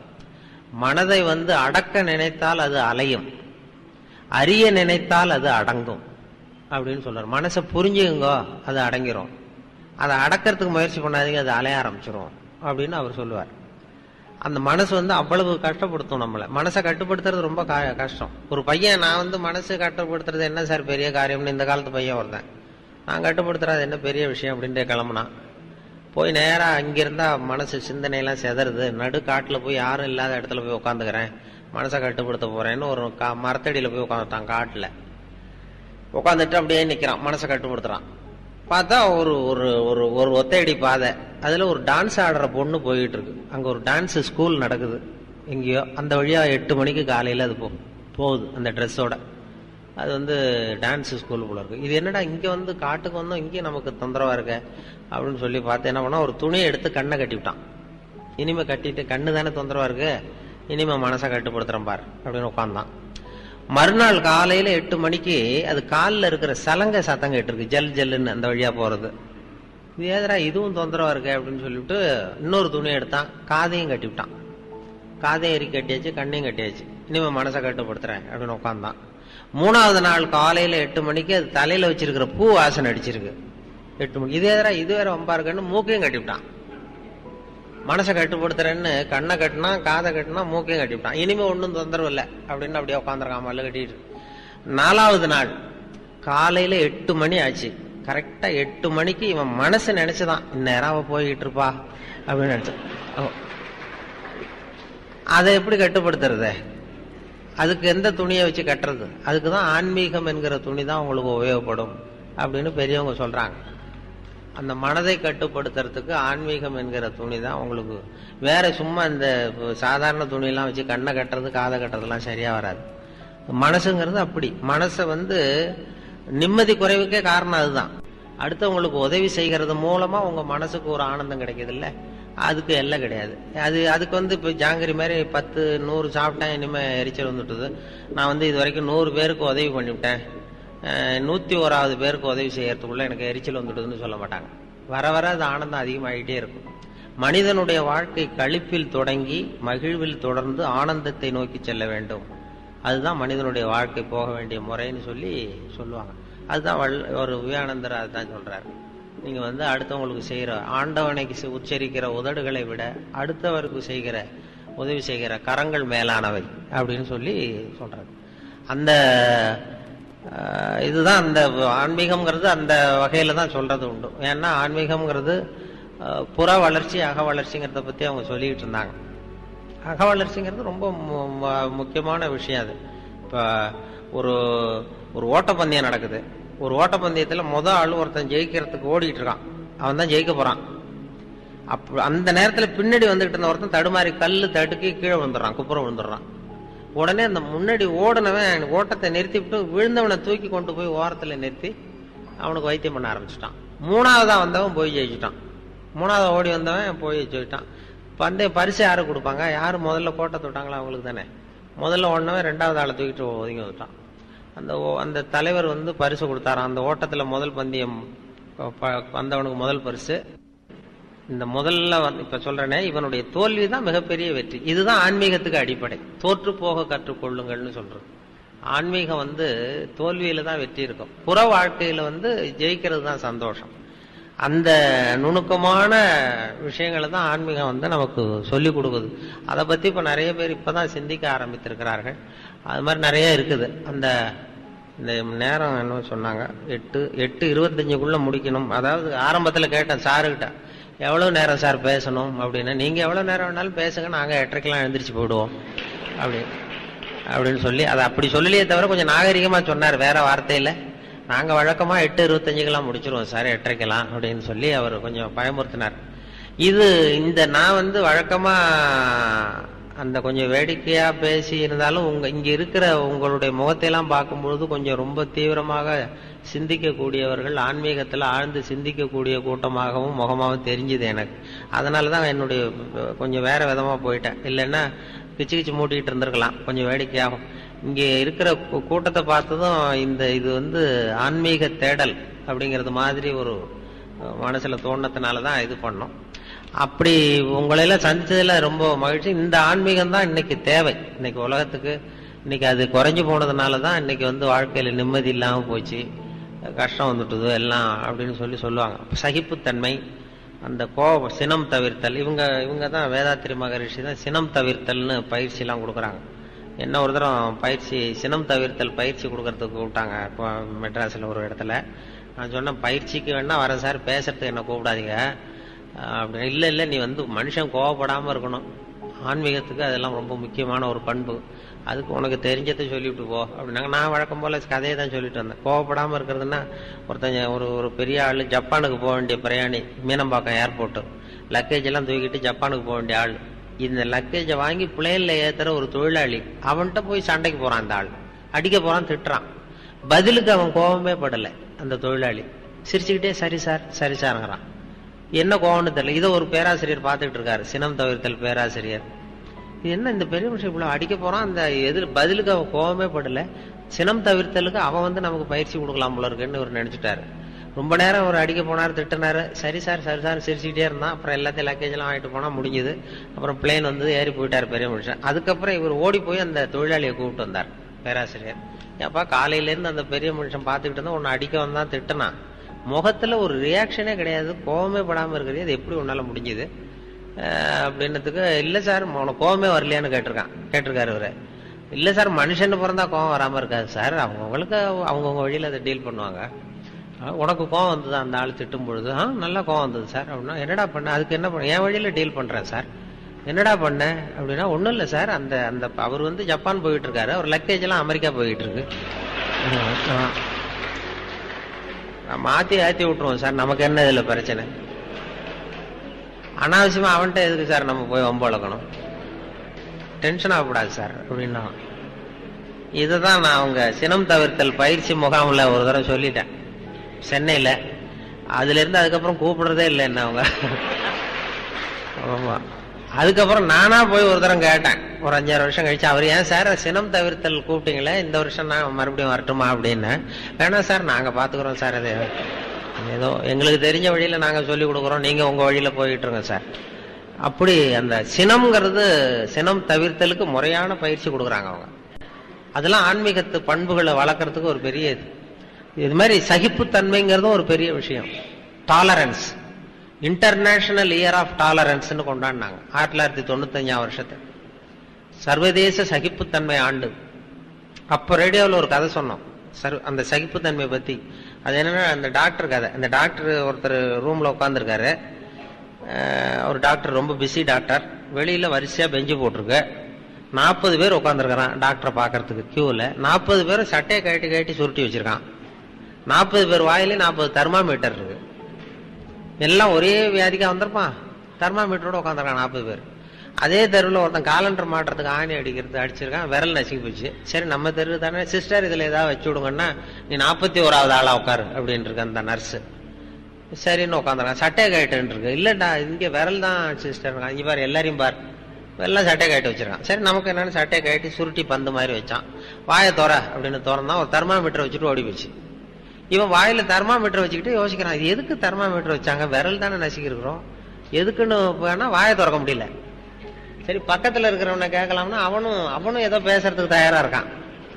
மனதை வந்து அடக்க நினைத்தால் அது அலையும், அறிய நினைத்தால் அது அடங்கும் அப்படின்னு சொல்றாரு. மனசை புரிஞ்சுங்க, அது அடங்கிரும். அதை அடக்கிறதுக்கு முயற்சி பண்ணாதீங்க, அது அலைய ஆரம்பிச்சிரும் அப்படின்னு அவர் சொல்லுவார். அந்த மனசு வந்து அவ்வளவு கஷ்டப்படுத்தும் நம்மளை. மனசை கட்டுப்படுத்துறது ரொம்ப கஷ்டம். ஒரு பையன், நான் வந்து மனசு கட்டுப்படுத்துறது என்ன சார் பெரிய காரியம்னு இந்த காலத்து பையன் வருதேன், நான் கட்டுப்படுத்துறது என்ன பெரிய விஷயம் அப்படின்ட்டு கிளம்புனான். போய் நேரா அங்கிருந்தா மனசு சிந்தனையெல்லாம் செதறுது, நடு காட்டுல போய் யாரும் இல்லாத இடத்துல போய் உட்காந்துக்கிறேன், மனசை கட்டுப்படுத்த போறேன்னு ஒரு மரத்தடியில போய் உட்காந்துட்டான். காட்டுல உட்காந்துட்டு அப்படியே நிக்கிறான், மனசை கட்டுப்படுத்துறான். பார்த்தா ஒரு ஒரு ஒரு ஒத்தையடி பாதை, அதுல ஒரு டான்ஸ் ஆடுற பொண்ணு போயிட்டு இருக்கு. அங்க ஒரு டான்ஸ் ஸ்கூல் நடக்குது எங்கேயோ, அந்த வழியா 8 மணிக்கு காலையில அது போகுது அந்த ட்ரெஸ்ஸோட. அது வந்து டான்ஸ் ஸ்கூல் போல இருக்கு. இது என்னடா இங்க வந்து காட்டுக்கு வந்தோம், இங்கேயும் நமக்கு தொந்தரவா இருக்க அப்படின்னு சொல்லி பார்த்து என்ன பண்ணா, ஒரு துணியை எடுத்து கண்ணை கட்டிவிட்டான். இனிமே கட்டிட்டு, கண்ணு தானே தொந்தரவா இருக்கு, இனிமே மனசை கட்டுப்படுத்துறேன் பார் அப்படின்னு உட்காந்தான். மறுநாள் காலையில 8 மணிக்கு அது காலில் இருக்கிற சலங்கை சத்தம் கேட்டிருக்கு, ஜல் ஜல்லுன்னு அந்த வழியா போறது. இது ஏதரா இதுவும் தொந்தரவா இருக்கு அப்படின்னு சொல்லிவிட்டு இன்னொரு துணியை எடுத்தான், காதையும் கட்டிவிட்டான். காதையும் எரி கட்டியாச்சு, கண்ணையும் கட்டியாச்சு, இனிமே மனசை கட்டுப்படுத்துறேன் அப்படின்னு உட்காந்தான். 3வது நாள் காலையில 8 மணிக்கு அது தலையில வச்சிருக்கிற பூ வாசனை அடிச்சிருக்கு. 8 மணிக்கு இது எதிரா இது வேற வம்பா இருக்குன்னு மூக்கையும் கட்டிவிட்டான். மனசை கட்டுப்படுத்துறேன்னு கண்ணை கட்டினா, காதை கட்டினா, மூக்கையும் கட்டிவிட்டான். இனிமே ஒன்றும் தொந்தரவு இல்லை அப்படின்னு அப்படியே உட்காந்துருக்கான் மல்ல கட்டிட்டு. 4வது நாள் காலையில 8 மணி ஆச்சு. கரெக்டா 8 மணிக்கு இவன் மனசு நினைச்சுதான் இந்நேரம் அவ போய்கிட்டு இருப்பா அப்படின்னு நினைச்சான். அதை எப்படி கட்டுப்படுத்துறது? அதுக்கு எந்த துணியை வச்சு கட்டுறது? அதுக்குதான் ஆன்மீகம் என்கிற துணி தான் உங்களுக்கு உபயோகப்படும் அப்படின்னு பெரியவங்க சொல்றாங்க. அந்த மனதை கட்டுப்படுத்துறதுக்கு ஆன்மீகம் என்கிற துணி தான் உங்களுக்கு. வேற சும்மா இந்த சாதாரண துணியெல்லாம் வச்சு கண்ணை கட்டுறது காதை கட்டுறதுலாம் சரியா வராது. மனசுங்கிறது அப்படி. மனசை நிம்மதி குறைவுக்கே காரணம் அதுதான். அடுத்தவங்களுக்கு உதவி செய்கிறது மூலமா உங்க மனசுக்கு ஒரு ஆனந்தம் கிடைக்குது இல்ல, அதுக்கு எல்லாம் கிடையாது. அதுக்கு இப்ப ஜாங்கிரி மாதிரி 10 100 சாப்பிட்டேன் இனிமே எரிச்சல் வந்துட்டுது, நான் இது வரைக்கும் 100 பேருக்கு உதவி பண்ணிவிட்டேன், 101வது பேருக்கு உதவி செய்யறதுக்குள்ள எனக்கு எரிச்சல் வந்துட்டுதுன்னு சொல்ல மாட்டாங்க. வர வர அது ஆனந்தம் அதிகமாகிட்டே இருக்கும். மனிதனுடைய வாழ்க்கை களிப்பில் தொடங்கி மகிழ்வில் தொடர்ந்து ஆனந்தத்தை நோக்கி செல்ல வேண்டும். அதுதான் மனிதனுடைய வாழ்க்கை போக வேண்டிய முறைன்னு சொல்லுவாங்க. அதுதான் ஒரு விவேகானந்தர் அதுதான் சொல்றாரு. நீங்க அடுத்தவங்களுக்கு செய்யற ஆண்டவனைக்கு உச்சரிக்கிற உதடுகளை விட அடுத்தவருக்கு செய்கிற உதவி செய்கிற கரங்கள் மேலானவை அப்படின்னு சொல்றாரு. அந்த இதுதான் அந்த ஆன்மீகம்ங்கிறது அந்த வகையில தான் சொல்றது உண்டு. ஏன்னா ஆன்மீகம்ங்கிறது புற வளர்ச்சி அக வளர்ச்சிங்கிறத பத்தி அவங்க சொல்லிட்டு இருந்தாங்க. அக வளர்ச்சிங்கிறது ரொம்ப முக்கியமான விஷயம். அது இப்ப ஒரு ஓட்டப்பந்தயம் நடக்குது. ஒரு ஓட்டப்பந்தயத்துல ஆள் ஒருத்தன் ஜெயிக்கிறதுக்கு ஓடிட்டு இருக்கான், அவன் தான் ஜெயிக்க போறான். அந்த நேரத்துல பின்னாடி வந்துட்டு இருந்த ஒருத்தன் தடுமாறி கல்லு தடுக்கி கீழே விழுந்துடுறான், குப்புறம் விழுந்துடுறான். உடனே அந்த முன்னாடி ஓடனவன் ஓட்டத்தை நிறுத்தி விட்டு விழுந்தவனை தூக்கி கொண்டு போய் ஓரத்துல நிறுத்தி அவனுக்கு வைத்தியம் பண்ண ஆரம்பிச்சுட்டான். 3வதா வந்தவன் போய் ஜெயிச்சுட்டான். 3வது ஓடி வந்தவன் போய் ஜெயிச்சிட்டான். பந்தய பரிசு யாரு கொடுப்பாங்க? யாரு முதல்ல கோட்டை தொட்டாங்களோ அவங்களுக்கு தானே. முதல்ல ஓடினவன் 2வது ஆளை தூக்கிட்டு ஒதுங்கி வந்துட்டான். அந்த தலைவர் பரிசு கொடுத்தாராம். அந்த ஓட்டத்துல முதல் பந்தயம் வந்தவனுக்கு முதல் பரிசு. இந்த முதல்ல இப்ப சொல்றேனே, இவனுடைய தோல்விதான் மிகப்பெரிய வெற்றி. இதுதான் ஆன்மீகத்துக்கு அடிப்படை. தோற்று போக கற்றுக்கொள்ளுங்கள்னு சொல்றது. ஆன்மீகம் தோல்வியில தான் வெற்றி இருக்கும். புற வாழ்க்கையில ஜெயிக்கிறது தான் சந்தோஷம். அந்த நுணுக்கமான விஷயங்களை தான் ஆன்மீகம் நமக்கு சொல்லிக் கொடுக்குது. அதை பத்தி இப்ப நிறைய பேர் இப்பதான் சிந்திக்க ஆரம்பித்திருக்கிறார்கள். அது மாதிரி நிறைய இருக்குது. இந்த நேரம் என்ன சொன்னாங்க, 8:25 முடிக்கணும். அதாவது ஆரம்பத்துல கேட்டேன் சாருகிட்ட, எவ்வளவு நேரம் சார் பேசணும் அப்படின்னு. நீங்க எவ்வளவு நேரம் வேணாலும் பேசுங்க, நாங்க 8:30 எழுந்திரிச்சு போயிடுவோம் அப்படின்னு சொல்லி, அதை அப்படி சொல்லலையே தவிர கொஞ்சம் நாகரிகமா சொன்னார் வேற வார்த்தையில. நாங்க வழக்கமா 8:25 முடிச்சிருவோம் சார், 8:30 அப்படின்னு சொல்லி அவர் கொஞ்சம் பயமுறுத்தினார். இந்த நான் வழக்கமா அந்த கொஞ்சம் வேடிக்கையா பேசி இருந்தாலும் இங்க இருக்கிற உங்களுடைய முகத்தையெல்லாம் பார்க்கும்பொழுது கொஞ்சம் ரொம்ப தீவிரமாக சிந்திக்கக்கூடியவர்கள், ஆன்மீகத்துல ஆழ்ந்து சிந்திக்கக்கூடிய கூட்டமாகவும் முகமாகவும் தெரிஞ்சுது எனக்கு. அதனாலதான் என்னுடைய கொஞ்சம் வேற விதமா போயிட்டேன். இல்லைன்னா கிச்சு மூட்டிட்டு இருந்திருக்கலாம் கொஞ்சம் வேடிக்கையாகும். இங்க இருக்கிற கூட்டத்தை பார்த்ததும் இது ஆன்மீக தேடல் அப்படிங்கிறது மாதிரி ஒரு மனசுல தோணத்தினாலதான் இது பண்ணோம். அப்படி உங்களையெல்லாம் சந்திச்சதுல ரொம்ப மகிழ்ச்சி. இந்த ஆன்மீகம் தான் இன்னைக்கு தேவை. இன்னைக்கு உலகத்துக்கு இன்னைக்கு அது குறைஞ்சு போனதுனாலதான் இன்னைக்கு வாழ்க்கையில நிம்மதி இல்லாம போச்சு, கஷ்டம் வந்துட்டுது எல்லாம் அப்படின்னு சொல்லுவாங்க. சகிப்புத்தன்மை, அந்த சினம் தவிர்த்தல். இவங்க தான் வேதாத்திரி மகரிஷி தான் சினம் தவிர்த்தல்னு பயிற்சி எல்லாம் கொடுக்குறாங்க. என்ன ஒரு தரம் சினம் தவிர்த்தல் பயிற்சி கொடுக்கறதுக்கு கூப்பிட்டாங்க இப்போ மெட்ராஸ்ல ஒரு இடத்துல. நான் சொன்னேன், பயிற்சிக்கு வேணா வரேன் சார், பேசுறதுக்கு என்ன கூப்பிடாதீங்க அப்படின்னு. இல்ல நீ மனுஷன் கோவப்படாம இருக்கணும், ஆன்மீகத்துக்கு அதெல்லாம் ரொம்ப முக்கியமான ஒரு பண்பு, அதுக்கு உனக்கு தெரிஞ்சதை சொல்லிவிட்டு போ அப்படின்னாங்க. நான் வழக்கம் போல கதையை தான் சொல்லிட்டு வந்தேன். கோவப்படாம இருக்கிறதுனா, ஒரு பெரிய ஆளு ஜப்பானுக்கு போக வேண்டிய பிரயாணி, மீனம்பாக்கம் ஏர்போர்ட், லக்கேஜ் எல்லாம் தூக்கிட்டு ஜப்பானுக்கு போக வேண்டிய ஆள். இந்த லக்கேஜை வாங்கி பிளேன்ல ஏத்துற ஒரு தொழிலாளி, அவன்கிட்ட போய் சண்டைக்கு போறான். அந்த ஆள் அடிக்க போறான், திட்டுறான். பதிலுக்கு அவன் கோபமே படல. அந்த தொழிலாளி சிரிச்சுக்கிட்டே சரி சார் சரி சார்ங்கிறான். என்ன கோவம்னு தெரியல. இதை ஒரு பேராசிரியர் பார்த்துட்டு இருக்காரு, சினம் தவிர்த்தல் பேராசிரியர். இது என்ன இந்த பெரிய மனுஷன் இவ்வளவு அடிக்க போறான், அந்த பதிலுக்கு அவன் கோபமே படல. சினம் தவிர்த்தலுக்கு அவன் நமக்கு பயிற்சி கொடுக்கலாம் போல இருக்குன்னு ஒரு நினைச்சிட்டாரு. ரொம்ப நேரம் அவர் அடிக்க போனார், திட்டினாரு. சரி சார் சரி சார் சிரிச்சுக்கிட்டே இருந்தான். அப்புறம் எல்லாத்தையும் லக்கேஜ் எல்லாம் வாங்கிட்டு போனா முடிஞ்சது. அப்புறம் பிளேன் ஏறி போயிட்டாரு பெரிய மனுஷன். அதுக்கப்புறம் இவர் ஓடி போய் அந்த தொழிலாளியை கூப்பிட்டு வந்தார் பேராசிரியர். ஏப்பா காலையில இருந்து அந்த பெரிய மனுஷன் பார்த்துக்கிட்டு இருந்தா உன்னை அடிக்க வந்தான், திட்டினான், முகத்துல ஒரு ரியாக்ஷனே கிடையாது, கோபமே படாம இருக்கிறது, அது எப்படி உன்னால முடிஞ்சது அப்படின்னதுக்கு, இல்ல சார் உனக்கு கோபமே வரலையான்னு கேட்டிருக்காரு இவரு. இல்லை சார், மனுஷன்னு பிறந்தா கோவம் வராமல் இருக்காது சார், அவங்கவுங்களுக்கு அவங்கவுங்க வழியில் அதை டீல் பண்ணுவாங்க. உனக்கு கோவம் வந்தது அந்த ஆள் திட்டும் பொழுது, நல்லா கோவம் வந்தது சார் அப்படின்னா, என்னடா பண்ண? அதுக்கு என்ன பண்ண? என் வழியில் டீல் பண்ணுறேன் சார். என்னடா பண்ண அப்படின்னா, ஒன்றும் இல்லை சார், அந்த அந்த அவர் ஜப்பான் போயிட்டு இருக்காரு, அவர் லக்கேஜ் எல்லாம் அமெரிக்கா போயிட்டு இருக்கு, மாற்றி ஆற்றி விட்டுருவோம் சார், நமக்கு என்ன இதில் பிரச்சனை? அனாவசியமா அவன்கிட்ட எதுக்கு சார் நம்ம போய் வம்பு வளர்க்கணும்? டென்ஷன் ஆகக்கூடாது சார் அப்படின்னா. இதுதான் நான் அவங்க சினம் தவிர்த்தல் பயிற்சி முகாமில் ஒரு தடவை சொல்லிட்டேன் சென்னையில். அதுல இருந்து அதுக்கப்புறம் கூப்பிடுறதே இல்லை என்ன அவங்க. ஆமா, அதுக்கப்புறம் நானா போய் ஒரு தரம் கேட்டேன் ஒரு 5-6 வருஷம் கழிச்சு, அவர் ஏன் சார் சினம் தவிர்த்தல் கூப்பிட்டீங்களே, இந்த வருஷம் நான் மறுபடியும் வரட்டுமா அப்படின்னு. வேணாம் சார், நாங்க பாத்துக்கிறோம் சார், அது ஏதோ எங்களுக்கு தெரிஞ்ச வழியில நாங்க சொல்லி கொடுக்குறோம், நீங்க உங்க வழியில போயிட்டு இருங்க சார். அப்படி அந்த சினம்ங்கிறது, சினம் தவிர்த்தலுக்கு முறையான பயிற்சி கொடுக்குறாங்க அவங்க. அதெல்லாம் ஆன்மீகத்து பண்புகளை வளர்க்கறதுக்கு ஒரு பெரிய இது மாதிரி சகிப்புத்தன்மைங்கிறதும் ஒரு பெரிய விஷயம். Tolerance, international year of tolerance கொண்டாடினாங்க 1995 வருஷத்தை, சர்வதேச சகிப்புத்தன்மை ஆண்டு. அப்ப ரேடியோவில் ஒரு கதை சொன்னோம் அந்த சகிப்புத்தன்மை பத்தி. அது என்னன்னா, அந்த டாக்டர் கதை. அந்த டாக்டர் ஒருத்தர் ரூம்ல உட்காந்துருக்காரு. ஒரு டாக்டர் ரொம்ப பிஸி டாக்டர், வெளியில வரிசையா பெஞ்சு போட்டிருக்கு, 40 பேர் உட்காந்துருக்கான் டாக்டரை பாக்கிறதுக்கு கியூல. 40 பேரும் சட்டையை கட்டி சுருட்டி வச்சிருக்கான். 40 பேர் வாயிலே 40 தெர்மாமீட்டர் இருக்கு. எல்லாம் ஒரே வியாதிக்கா வந்திருப்பான், தெர்மாமீட்டரோட உட்காந்துருக்கான் 40 பேர். அதே தெருவில் ஒருத்தன் காலண்டர் மாட்டுறதுக்கு ஆணி அடிச்சிருக்கான், விரல் நசுக்கி போச்சு. சரி, நம்ம தெரு தானே சிஸ்டர், இதுல ஏதாவது வச்சு விடுங்கன்னா, நீ 41வது ஆளா உட்காரு அப்படின்னு இருக்க அந்த நர்ஸு. சரின்னு உட்காந்துருக்கான். சட்டையை கயிட்டு இருக்கு. இல்லடா, இங்க விரல் தான் சிஸ்டர், இவர் எல்லாரையும் பார், எல்லாம் சட்டையை கயிட்டு வச்சிருக்கான். சரி, நமக்கு என்னன்னு சட்டையை கயிட்டி சுருட்டி பந்து மாதிரி வச்சான். வாயை தோற அப்படின்னு திறந்தான், ஒரு தெர்மாமீட்டர் வச்சுட்டு ஓடி போச்சு. இவன் வாயில தெர்மாமீட்டர் வச்சுக்கிட்டு யோசிக்கிறான், இது எதுக்கு தெர்மாமீட்டர் வச்சாங்க, விரல் தானே நசுக்கி இருக்கிறோம், எதுக்குன்னு போனா வாயை திறக்க முடியல. சரி, பக்கத்துல இருக்கிறவனை கேட்கலாம்னா அவனும் ஏதோ பேசுறதுக்கு தயாரா இருக்கான்.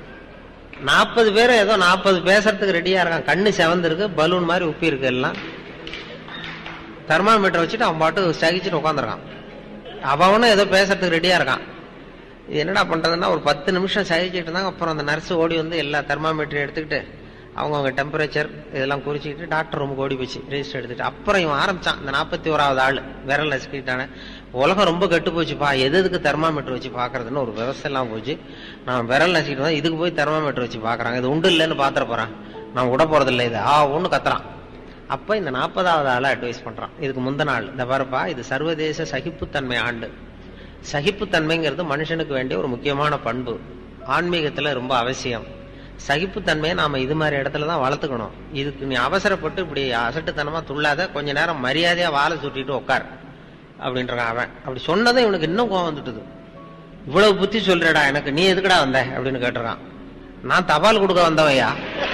40 பேரும் ஏதோ 40 பேசுறதுக்கு ரெடியா இருக்கான். கண்ணு செவந்திருக்கு, பலூன் மாதிரி உப்பி இருக்கு எல்லாம். தெர்மாமீட்டர் வச்சுட்டு அவன் பாட்டு சகிச்சுட்டு உட்காந்துருக்கான். அவனும் ஏதோ பேசுறதுக்கு ரெடியா இருக்கான். இது என்னடா பண்றதுன்னா, ஒரு 10 நிமிஷம் சகிச்சுட்டு இருந்தாங்க. அப்புறம் அந்த நர்ஸ் ஓடி வந்து எல்லா தெர்மாமீட்டரையும் எடுத்துக்கிட்டு அவங்கவுங்க டெம்பரேச்சர் இதெல்லாம் குறிச்சிக்கிட்டு டாக்டர் ரூமுக்கு ஓடி போச்சு ரெஜிஸ்டர் எடுத்துட்டு. அப்புறம் இவன் ஆரம்பிச்சான், இந்த 41வது ஆள் விரல் நசுக்கிட்டானே, உலகம் ரொம்ப கெட்டு போச்சுப்பா, எதுக்கு தெர்மாமீட்டர் வச்சு பாக்குறதுன்னு ஒரு விவசாயம் எல்லாம் போச்சு. நான் விரல் நசுக்கிட்டு தான் இதுக்கு போய் தெர்மாமீட்டர் வச்சு பாக்குறாங்க, இது உண்டு இல்லைன்னு பாத்துற போறான், நான் விட போறது இல்லை, இது ஒண்ணு கத்துறான். அப்ப இந்த 40வது ஆளை அட்வைஸ் பண்றான். இதுக்கு முந்தின ஆள், இந்த பாருப்பா, இது சர்வதேச சகிப்புத்தன்மை ஆண்டு. சகிப்புத்தன்மைங்கிறது மனுஷனுக்கு வேண்டிய ஒரு முக்கியமான பண்பு, ஆன்மீகத்துல ரொம்ப அவசியம். சகிப்புத்தன்மையை நாம இது மாதிரி இடத்துலதான் வளர்த்துக்கணும். இதுக்கு நீ அவசரப்பட்டு இப்படி அசட்டுத்தனமா துள்ளாத, கொஞ்ச நேரம் மரியாதையா வாழை சுட்டிட்டு உட்கார் அப்படின்றான் அவன். அப்படி சொன்னதும் இவனுக்கு இன்னும் கோவம் வந்துட்டுது. இவ்வளவு புத்தி சொல்றடா எனக்கு, நீ எதுக்குடா வந்த அப்படின்னு கேட்டுறான். நான் தபால் கொடுக்க வந்தவையா,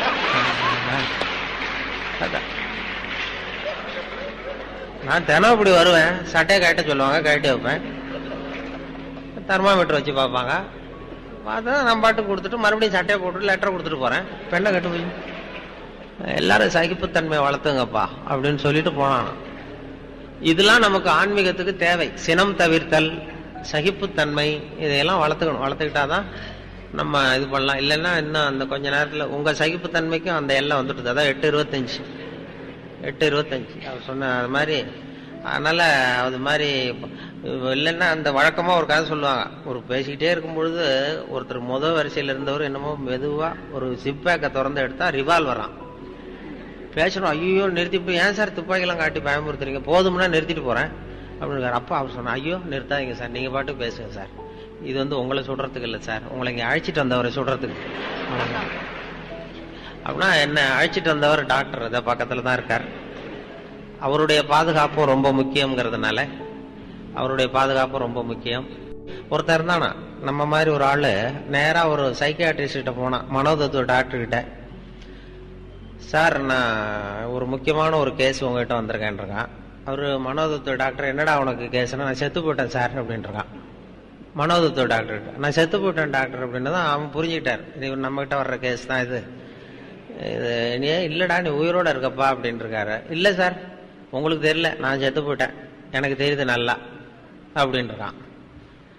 நான் தினம் இப்படி வருவேன், சட்டையை கட்ட சொல்லுவாங்க, கட்டி வைப்பேன், தெர்மாமீட்டர் வச்சு பார்ப்பாங்க, பார்த்தா நான் பாட்டு கொடுத்துட்டு மறுபடியும் சட்டையை போட்டுட்டு லெட்டர் கொடுத்துட்டு போறேன், பெண்ணை கட்டு போய் எல்லாரும் சகிப்புத்தன்மை வளர்த்துங்கப்பா அப்படின்னு சொல்லிட்டு போனான். இதெல்லாம் நமக்கு ஆன்மீகத்துக்கு தேவை. சினம் தவிர்த்தல், சகிப்புத்தன்மை, இதையெல்லாம் வளர்த்துக்கணும். வளர்த்துக்கிட்டாதான் நம்ம இது பண்ணலாம். இல்லைன்னா இன்னும் அந்த கொஞ்ச நேரத்தில் உங்க சகிப்புத்தன்மைக்கும் அந்த எல்லாம் வந்துட்டு, அதான் 8:25 அவர் சொன்ன அது மாதிரி. அதனால அது மாதிரி இல்லைன்னா அந்த வழக்கமா ஒரு கதை சொல்லுவாங்க. ஒரு பேசிக்கிட்டே இருக்கும் பொழுது ஒருத்தர் முதல் வரிசையில இருந்தவர் என்னமோ மெதுவா ஒரு ஜிப்பேக்கை திறந்து எடுத்தா ரிவால்வரான். பேசணும், ஐயோ நிறுத்திட்டு, ஏன் சார் துப்பாக்கிலாம் காட்டி பயமுறுத்துறீங்க, போதும்னா நிறுத்திட்டு போறேன் அப்படின்னு. அப்பா அவர் சொன்னா, ஐயோ நிறுத்தாதீங்க சார், நீங்க பாட்டுக்கு பேசுங்க சார், இது உங்களை சுடுறதுக்கு இல்லை சார், உங்களை இங்க அழைச்சிட்டு வந்தவரை சுடுறதுக்கு. அப்படின்னா என்ன, அழைச்சிட்டு வந்தவர் டாக்டர் இதை பக்கத்துல தான் இருக்கார். அவருடைய பாதுகாப்பும் ரொம்ப முக்கியம்ங்கிறதுனால அவருடைய பாதுகாப்பும் ரொம்ப முக்கியம். ஒருத்தர் இருந்தானா நம்ம மாதிரி ஒரு ஆளு, நேரா ஒரு சைக்கியாட்ரிஸ்ட் கிட்ட போனான், மனோதத்துவ டாக்டர் கிட்ட. சார், நான் ஒரு முக்கியமான ஒரு கேஸ் உங்ககிட்ட வந்திருக்கேன்றான். அவரு மனோதத்துவ டாக்டர், என்னடா உனக்கு கேஸ்னா, நான் செத்து போயிட்டேன் சார் அப்படின்றான். மனோதத்துவ டாக்டர் கிட்ட நான் செத்து போயிட்டேன் டாக்டர் அப்படின்னு தான் அவன் புரிஞ்சுக்கிட்டார். இது நம்ம கிட்ட வர்ற கேஸ் தான் இது. நீ இல்லடா நீ உயிரோட இருக்கப்பா அப்படின்னு இருக்காரு. இல்ல சார், உங்களுக்கு தெரியல, நான் செத்து போயிட்டேன், எனக்கு தெரியுது நல்லா அப்படின்றான்.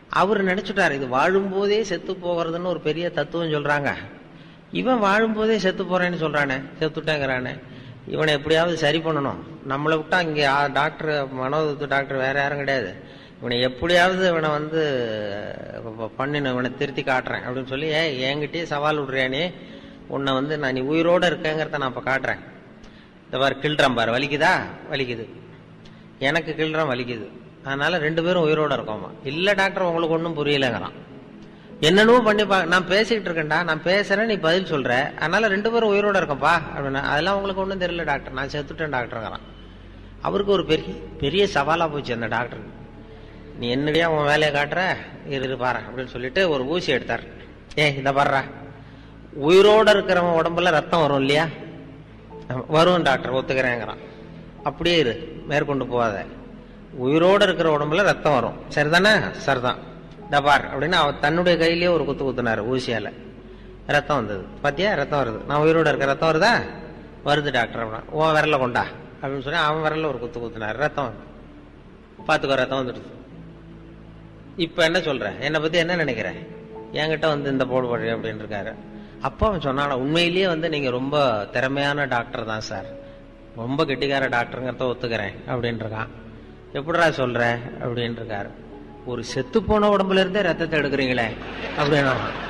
அவர் நினைச்சுட்டாரு இது வாழும்போதே செத்து போகிறதுன்னு ஒரு பெரிய தத்துவம் சொல்றாங்க, இவன் வாழும்போதே செத்து போறேன்னு சொல்றானே, செத்துட்டேங்கிறானே, இவனை எப்படியாவது சரி பண்ணணும், நம்மளை விட்டா இங்கே டாக்டர் மனோதத்துவ டாக்டர் வேற யாரும் கிடையாது, இவனை எப்படியாவது இவனை பண்ணின இவனை திருத்தி காட்டுறேன் அப்படின்னு சொல்லி என்கிட்டயே சவால் விடுறியானே, உன்னை நான் நீ உயிரோட இருக்கேங்கிறத நான் இப்ப காட்டுறேன், இந்த பாரு கிள்றான் பாரு, வலிக்குதா, வலிக்குது, எனக்கு கிள்றான் வலிக்குது, அதனால 2 பேரும் உயிரோட இருக்கோமா. இல்ல டாக்டர் உங்களுக்கு ஒன்றும் புரியலங்கிறான். என்னென்னவோ பண்ணி நான் பேசிக்கிட்டு இருக்கேன்டா, நான் பேசுறேன், நீ பதில் சொல்ற, அதனால 2 பேரும் உயிரோட இருக்கோம்ப்பா அப்படின்னா, அதெல்லாம் உங்களுக்கு ஒன்றும் தெரியல டாக்டர், நான் செத்துட்டேன் டாக்டருங்கிறான். அவருக்கு ஒரு பெரிய சவாலா போச்சு அந்த டாக்டருக்கு. நீ என்னடியா உன் வேலையை காட்டுற, இரு பாரு அப்படின்னு சொல்லிட்டு ஒரு ஊசி எடுத்தார். இத பாடுறா, உயிரோட இருக்கிறவன் உடம்புல ரத்தம் வரும் இல்லையா, வரும் டாக்டர் ஒத்துக்கிறேங்கிறான். அப்படியே இரு, மேற்கொண்டு போகாத, உயிரோட இருக்கிற உடம்புல ரத்தம் வரும், சரிதானே, சரிதான், டபார் அப்படின்னு அவர் தன்னுடைய கையிலேயே ஒரு குத்து குத்துனாரு ஊசியால, ரத்தம் வந்தது, பாத்தியா ரத்தம் வருது, நான் உயிரோட இருக்க, ரத்தம் வருதா, வருது டாக்டர் அப்படின்னா, உன் விரல கொண்டா அப்படின்னு சொல்லி அவன் விரல ஒரு குத்து குத்துனாரு, ரத்தம் வந்து பாத்துக்கோ, ரத்தம் வந்துடுது. இப்ப என்ன சொல்ற, என்னை பத்தி என்ன நினைக்கிற, என்கிட்ட இந்த போடு போடு அப்படின்னு இருக்காரு. அப்ப அவன் சொன்னான, உண்மையிலேயே நீங்க ரொம்ப திறமையான டாக்டர் தான் சார், ரொம்ப கெட்டிக்கார டாக்டருங்கிறத ஒத்துக்கிறேன் அப்படின்னு இருக்கான். எப்படிடா சொல்ற அப்படின்னு இருக்காரு. ஒரு செத்து போன உடம்புல இருந்தே ரத்தத்தை எடுக்கிறீங்களே அப்படின்னா